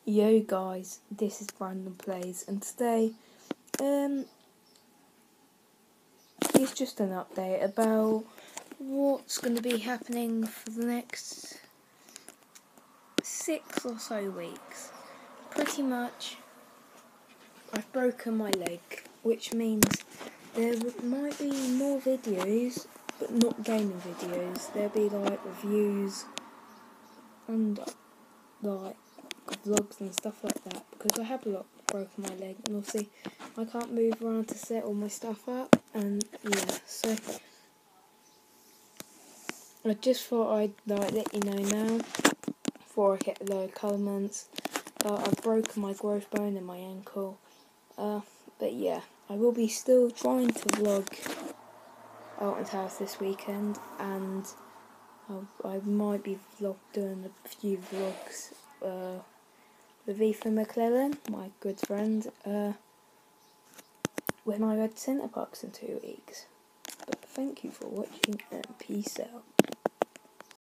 Yo guys, this is Random Plays, and today it's just an update about what's going to be happening for the next 6 or so weeks. Pretty much, I've broken my leg, which means there might be more videos, but not gaming videos. There'll be like reviews and like vlogs and stuff like that, because I have broken my leg, and obviously I can't move around to set all my stuff up, and yeah, so I just thought I'd let you know now before I hit the comments. I've broken my growth bone in my ankle, but yeah, I will be still trying to vlog Alton's house this weekend, and I might be doing a few vlogs with Ethan McClellan, my good friend, when I go to Centre Parks in 2 weeks. But thank you for watching, and peace out.